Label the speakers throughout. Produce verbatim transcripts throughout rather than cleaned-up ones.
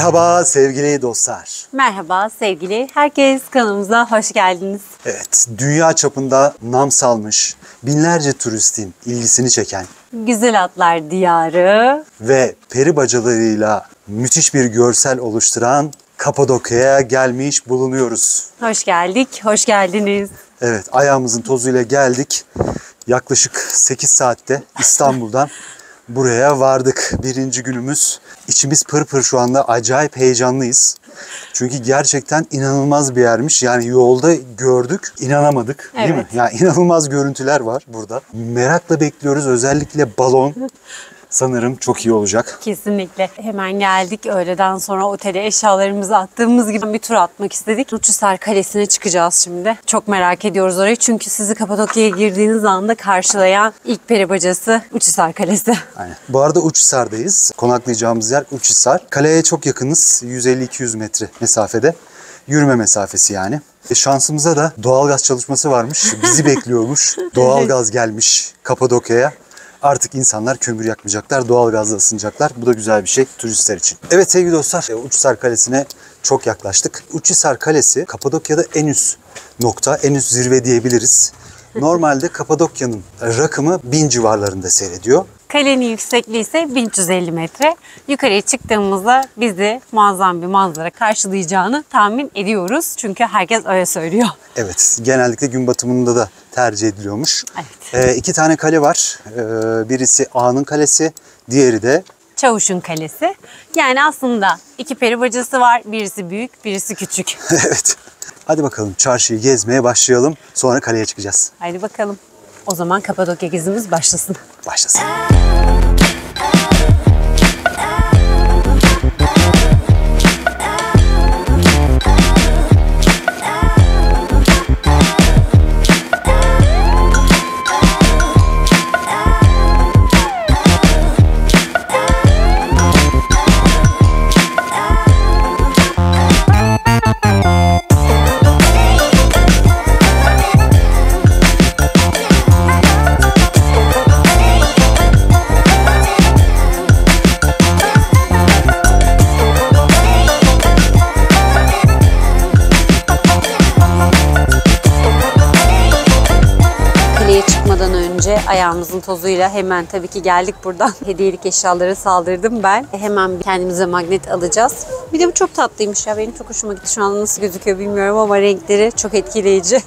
Speaker 1: Merhaba sevgili dostlar.
Speaker 2: Merhaba sevgili herkes, kanalımıza hoş geldiniz.
Speaker 1: Evet, dünya çapında nam salmış, binlerce turistin ilgisini çeken
Speaker 2: Güzel Atlar Diyarı
Speaker 1: ve peri bacalarıyla müthiş bir görsel oluşturan Kapadokya'ya gelmiş bulunuyoruz.
Speaker 2: hoş geldik, hoş geldiniz.
Speaker 1: Evet, ayağımızın tozuyla geldik. Yaklaşık sekiz saatte İstanbul'dan buraya vardık. Birinci günümüz. İçimiz pır pır şu anda, acayip heyecanlıyız. Çünkü gerçekten inanılmaz bir yermiş. Yani yolda gördük, inanamadık değil
Speaker 2: Evet.
Speaker 1: mi? Yani inanılmaz görüntüler var burada. Merakla bekliyoruz. Özellikle balon sanırım çok iyi olacak.
Speaker 2: Kesinlikle. Hemen geldik. Öğleden sonra otele eşyalarımızı attığımız gibi bir tur atmak istedik. Uçhisar Kalesi'ne çıkacağız şimdi. Çok merak ediyoruz orayı. Çünkü sizi Kapadokya'ya girdiğiniz anda karşılayan ilk peri bacası Uçhisar Kalesi.
Speaker 1: Aynen. Bu arada Uçhisar'dayız. Konaklayacağımız yer Uçhisar. Kaleye çok yakınız. yüz elli iki yüz metre mesafede. Yürüme mesafesi yani. E şansımıza da doğalgaz çalışması varmış. Bizi bekliyormuş. Doğalgaz gelmiş Kapadokya'ya. Artık insanlar kömür yakmayacaklar, doğalgazla ısınacaklar. Bu da güzel bir şey turistler için. Evet sevgili dostlar, Uçhisar Kalesi'ne çok yaklaştık. Uçhisar Kalesi Kapadokya'da en üst nokta, en üst zirve diyebiliriz. Normalde Kapadokya'nın rakımı bin civarlarında seyrediyor.
Speaker 2: Kalenin yüksekliği ise bin üç yüz elli metre. Yukarıya çıktığımızda bizi muazzam bir manzara karşılayacağını tahmin ediyoruz. Çünkü herkes öyle söylüyor.
Speaker 1: Evet, genellikle gün batımında da tercih ediliyormuş.
Speaker 2: Evet.
Speaker 1: Ee, iki tane kale var. Ee, birisi Ağa'nın Kalesi, diğeri de
Speaker 2: Çavuş'un Kalesi. Yani aslında iki peri bacası var. Birisi büyük, birisi küçük.
Speaker 1: evet. Hadi bakalım çarşıyı gezmeye başlayalım. Sonra kaleye çıkacağız.
Speaker 2: Haydi bakalım. O zaman Kapadokya gezimiz başlasın.
Speaker 1: Başlasın. Ayağımızın tozuyla hemen tabii ki geldik buradan. Hediyelik eşyaları saldırdım ben. Hemen kendimize magnet alacağız. Bir de bu çok tatlıymış ya. Benim çok hoşuma gitti. Şu anda nasıl gözüküyor bilmiyorum ama renkleri çok etkileyici.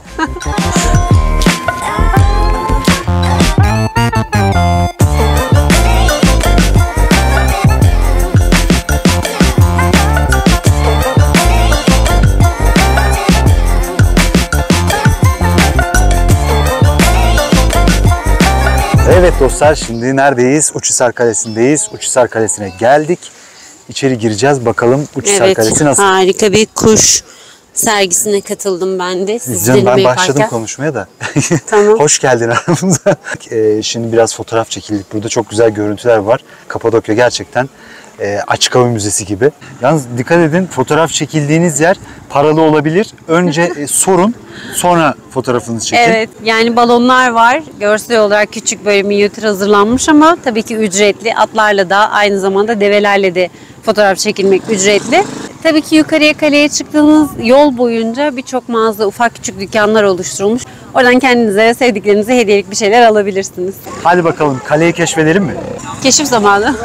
Speaker 1: Evet dostlar, şimdi neredeyiz? Uçhisar Kalesi'ndeyiz. Uçhisar Kalesi'ne geldik. İçeri gireceğiz. Bakalım Uçhisar
Speaker 2: evet,
Speaker 1: Kalesi nasıl?
Speaker 2: Harika bir kuş sergisine katıldım ben de. Siz
Speaker 1: Canım, ben başladım
Speaker 2: yaparken.
Speaker 1: konuşmaya da.
Speaker 2: Tamam.
Speaker 1: Hoş geldin aramıza. Ee, şimdi biraz fotoğraf çekildik. Burada çok güzel görüntüler var. Kapadokya gerçekten e, açık hava müzesi gibi. Yalnız dikkat edin, fotoğraf çekildiğiniz yer paralı olabilir. Önce e, sorun, sonra fotoğrafınızı çekin.
Speaker 2: Evet, yani balonlar var. Görsel olarak küçük böyle minyatür hazırlanmış ama tabii ki ücretli. Atlarla da aynı zamanda develerle de fotoğraf çekilmek ücretli. Tabii ki yukarıya kaleye çıktığınız yol boyunca birçok mağaza, ufak küçük dükkanlar oluşturulmuş. Oradan kendinize, sevdiklerinize hediyelik bir şeyler alabilirsiniz.
Speaker 1: Hadi bakalım, kaleyi keşfedelim mi?
Speaker 2: Keşif zamanı.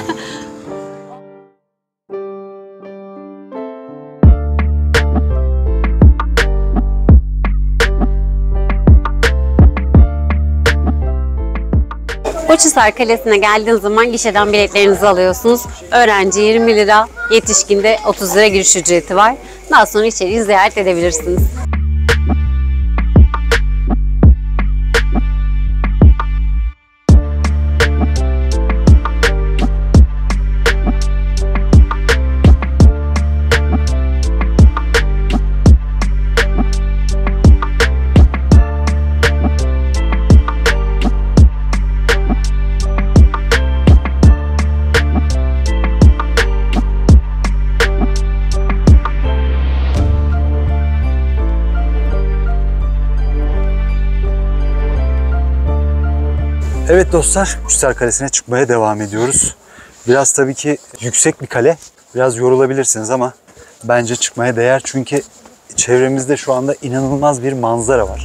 Speaker 2: Uçhisar Kalesi'ne geldiğiniz zaman gişeden biletlerinizi alıyorsunuz. Öğrenci yirmi lira, yetişkinde otuz lira giriş ücreti var. Daha sonra içeriği ziyaret edebilirsiniz.
Speaker 1: Evet dostlar, Uçhisar Kalesi'ne çıkmaya devam ediyoruz. Biraz tabii ki yüksek bir kale. Biraz yorulabilirsiniz ama bence çıkmaya değer. Çünkü çevremizde şu anda inanılmaz bir manzara var.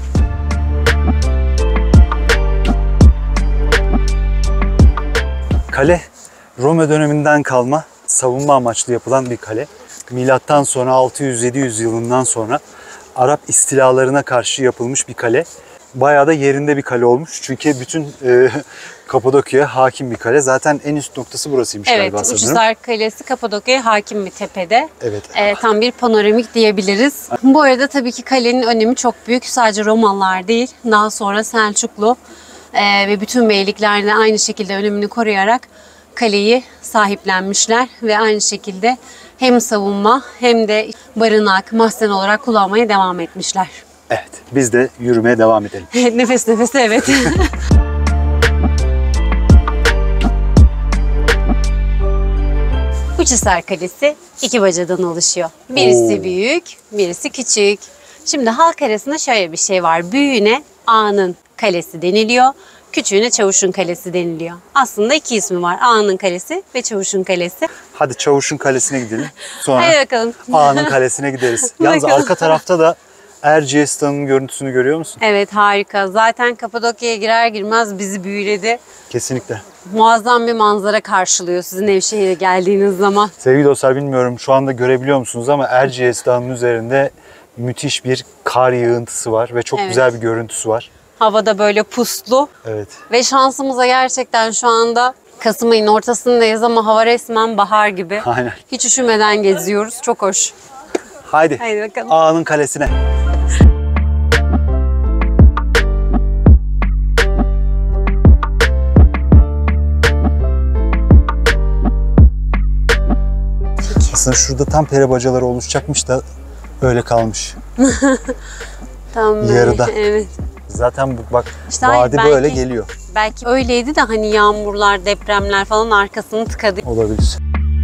Speaker 1: Kale, Roma döneminden kalma savunma amaçlı yapılan bir kale. Milattan sonra altı yüz yedi yüz yılından sonra Arap istilalarına karşı yapılmış bir kale. Bayağı da yerinde bir kale olmuş. Çünkü bütün e, Kapadokya'ya hakim bir kale. Zaten en üst noktası burasıymış
Speaker 2: Evet,
Speaker 1: galiba sanırım.
Speaker 2: Uçhisar Kalesi Kapadokya'ya hakim bir tepede.
Speaker 1: Evet.
Speaker 2: Ee, tam bir panoramik diyebiliriz. Bu arada tabii ki kalenin önemi çok büyük. Sadece Romalılar değil, daha sonra Selçuklu e, ve bütün beylikler de aynı şekilde önemini koruyarak kaleyi sahiplenmişler ve aynı şekilde hem savunma hem de barınak, mahzen olarak kullanmaya devam etmişler.
Speaker 1: Evet, biz de yürümeye devam edelim.
Speaker 2: Nefes nefese evet. Uçhisar Kalesi iki bacadan oluşuyor. Birisi
Speaker 1: Oo.
Speaker 2: büyük, birisi küçük. Şimdi halk arasında şöyle bir şey var. Büyüğüne Ağa'nın Kalesi deniliyor. Küçüğüne Çavuş'un Kalesi deniliyor. Aslında iki ismi var. Ağa'nın Kalesi ve Çavuş'un Kalesi.
Speaker 1: Hadi Çavuş'un kalesine gidelim. Sonra
Speaker 2: Hadi bakalım.
Speaker 1: Ağa'nın kalesine gideriz. Yalnız
Speaker 2: Bakalım.
Speaker 1: arka tarafta da Erciyes Dağı'nın görüntüsünü görüyor musun?
Speaker 2: Evet, harika. Zaten Kapadokya'ya girer girmez bizi büyüledi.
Speaker 1: Kesinlikle.
Speaker 2: Muazzam bir manzara karşılıyor sizi Nevşehir'e geldiğiniz zaman.
Speaker 1: Sevgili dostlar, bilmiyorum şu anda görebiliyor musunuz ama Erciyes Dağı'nın üzerinde müthiş bir kar yağıntısı var ve çok
Speaker 2: Evet.
Speaker 1: güzel bir görüntüsü var.
Speaker 2: Havada böyle puslu
Speaker 1: Evet.
Speaker 2: ve şansımıza gerçekten şu anda Kasım ayının ortasındayız ama hava resmen bahar gibi.
Speaker 1: Aynen.
Speaker 2: Hiç üşümeden geziyoruz. Çok hoş.
Speaker 1: Haydi.
Speaker 2: Haydi bakalım.
Speaker 1: Ağa'nın kalesine. Aslında şurada tam peri bacaları oluşacakmış da öyle kalmış.
Speaker 2: Tam böyle,
Speaker 1: Yarıda.
Speaker 2: Evet.
Speaker 1: Zaten bu bak
Speaker 2: İşte hayır,
Speaker 1: vadi
Speaker 2: belki-
Speaker 1: böyle geliyor.
Speaker 2: Belki öyleydi de hani yağmurlar, depremler falan arkasını tıkadı.
Speaker 1: Olabilir.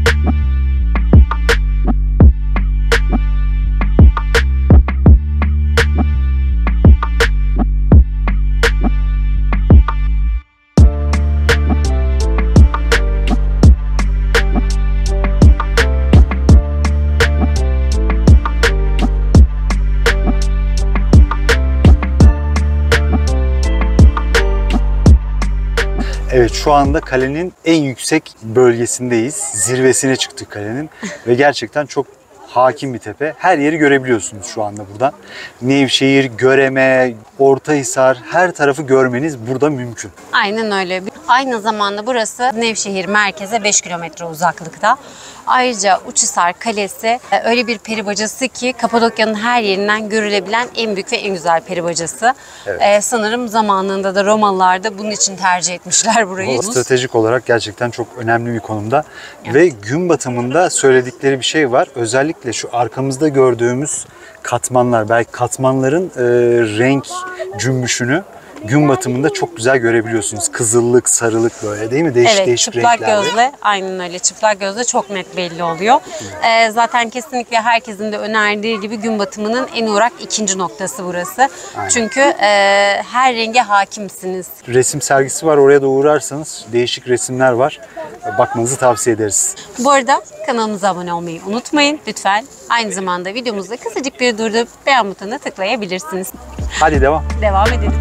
Speaker 1: Evet, şu anda kalenin en yüksek bölgesindeyiz. Zirvesine çıktık kalenin ve gerçekten çok hakim bir tepe. Her yeri görebiliyorsunuz şu anda buradan. Nevşehir, Göreme, Ortahisar, her tarafı görmeniz burada mümkün.
Speaker 2: Aynen öyle. Aynı zamanda burası Nevşehir merkeze beş kilometre uzaklıkta. Ayrıca Uçhisar Kalesi öyle bir peri bacası ki Kapadokya'nın her yerinden görülebilen en büyük ve en güzel peri bacası.
Speaker 1: Evet.
Speaker 2: Ee, sanırım zamanında da Romalılar da bunun için tercih etmişler burayı.
Speaker 1: Stratejik olarak gerçekten çok önemli bir konumda. Ve gün batımında söyledikleri bir şey var. Özellikle şu arkamızda gördüğümüz katmanlar, belki katmanların e, renk cümbüşünü gün batımında çok güzel görebiliyorsunuz. Kızıllık, sarılık böyle değil mi? Değişik
Speaker 2: Evet,
Speaker 1: değişik
Speaker 2: çıplak
Speaker 1: renklerle.
Speaker 2: gözle, aynen öyle. Çıplak gözle çok net belli oluyor. Ee, zaten kesinlikle herkesin de önerdiği gibi gün batımının en uğrak ikinci noktası burası.
Speaker 1: Aynen.
Speaker 2: Çünkü e, her renge hakimsiniz.
Speaker 1: Resim sergisi var, oraya da uğrarsanız değişik resimler var. Bakmanızı tavsiye ederiz.
Speaker 2: Bu arada kanalımıza abone olmayı unutmayın lütfen. Aynı zamanda videomuzda kısacık bir durdurup beğen butonuna tıklayabilirsiniz.
Speaker 1: Hadi devam.
Speaker 2: Devam edelim.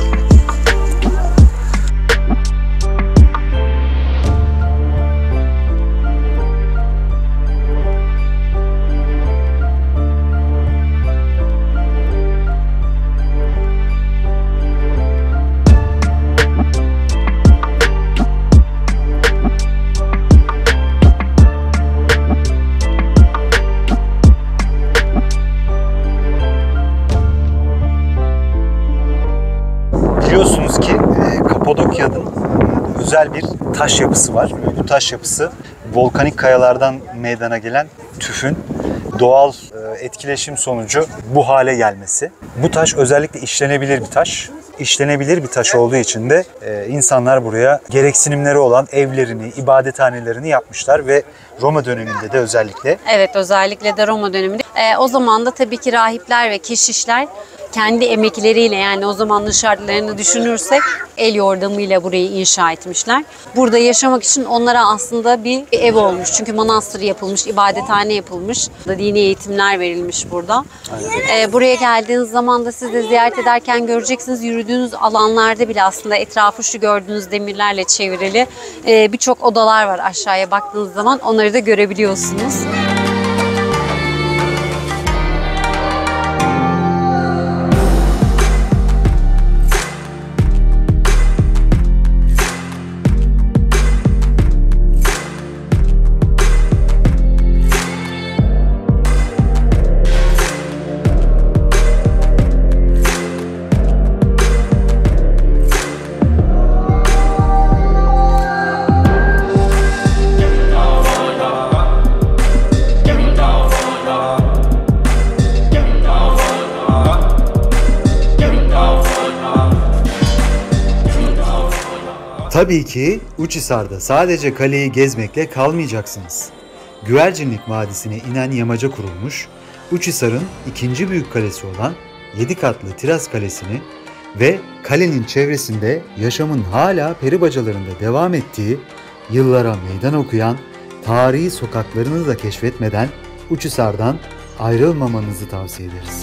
Speaker 1: Biliyorsunuz ki e, Kapadokya'nın özel bir taş yapısı var. Bu taş yapısı volkanik kayalardan meydana gelen tüfün doğal e, etkileşim sonucu bu hale gelmesi. Bu taş özellikle işlenebilir bir taş. İşlenebilir bir taş olduğu için de e, insanlar buraya gereksinimleri olan evlerini, ibadethanelerini yapmışlar ve Roma döneminde de özellikle.
Speaker 2: Evet, özellikle de Roma döneminde. Ee, o zaman da tabii ki rahipler ve keşişler kendi emekleriyle, yani o zamanın şartlarını düşünürsek el yordamıyla burayı inşa etmişler. Burada yaşamak için onlara aslında bir ev olmuş. Çünkü manastır yapılmış, ibadethane yapılmış. Dini eğitimler verilmiş burada. Ee, buraya geldiğiniz zaman da siz de ziyaret ederken göreceksiniz, yürüdüğünüz alanlarda bile aslında etrafı şu gördüğünüz demirlerle çevrili e, birçok odalar var aşağıya baktığınız zaman. Onları da görebiliyorsunuz.
Speaker 1: Tabii ki Uçhisar'da sadece kaleyi gezmekle kalmayacaksınız. Güvercinlik Vadisi'ne inen yamaca kurulmuş, Uçhisar'ın ikinci büyük kalesi olan yedi katlı Tiraz Kalesi'ni ve kalenin çevresinde yaşamın hala peribacalarında devam ettiği, yıllara meydan okuyan tarihi sokaklarını da keşfetmeden Uçhisar'dan ayrılmamanızı tavsiye ederiz.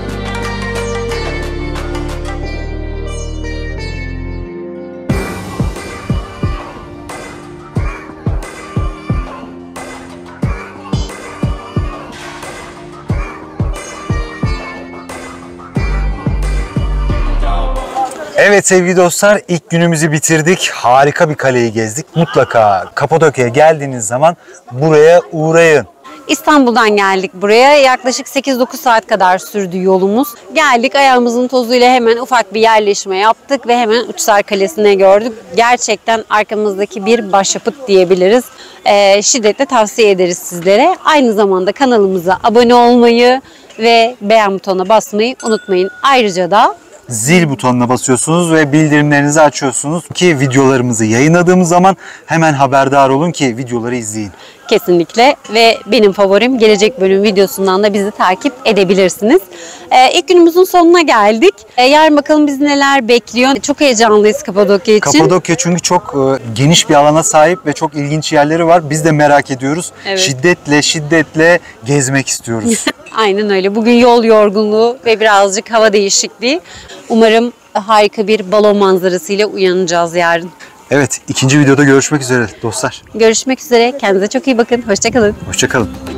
Speaker 1: Evet sevgili dostlar, ilk günümüzü bitirdik. Harika bir kaleyi gezdik. Mutlaka Kapadokya'ya geldiğiniz zaman buraya uğrayın.
Speaker 2: İstanbul'dan geldik buraya. Yaklaşık sekiz dokuz saat kadar sürdü yolumuz. Geldik, ayağımızın tozuyla hemen ufak bir yerleşme yaptık ve hemen Uçhisar Kalesi'ne gördük. Gerçekten arkamızdaki bir başyapıt diyebiliriz. Ee, şiddetle tavsiye ederiz sizlere. Aynı zamanda kanalımıza abone olmayı ve beğen butonuna basmayı unutmayın. Ayrıca da
Speaker 1: Zil butonuna basıyorsunuz ve bildirimlerinizi açıyorsunuz ki videolarımızı yayınladığımız zaman hemen haberdar olun ki videoları izleyin.
Speaker 2: kesinlikle, ve benim favorim gelecek bölüm videosundan da bizi takip edebilirsiniz. Ee, ilk günümüzün sonuna geldik. Ee, yarın bakalım bizi neler bekliyor. Çok heyecanlıyız Kapadokya için.
Speaker 1: Kapadokya çünkü çok e, geniş bir alana sahip ve çok ilginç yerleri var. Biz de merak ediyoruz.
Speaker 2: Evet.
Speaker 1: Şiddetle şiddetle gezmek istiyoruz.
Speaker 2: Aynen öyle. Bugün yol yorgunluğu ve birazcık hava değişikliği. Umarım harika bir balon manzarasıyla uyanacağız yarın.
Speaker 1: Evet, ikinci videoda görüşmek üzere dostlar.
Speaker 2: Görüşmek üzere. Kendinize çok iyi bakın. Hoşça kalın.
Speaker 1: Hoşça kalın.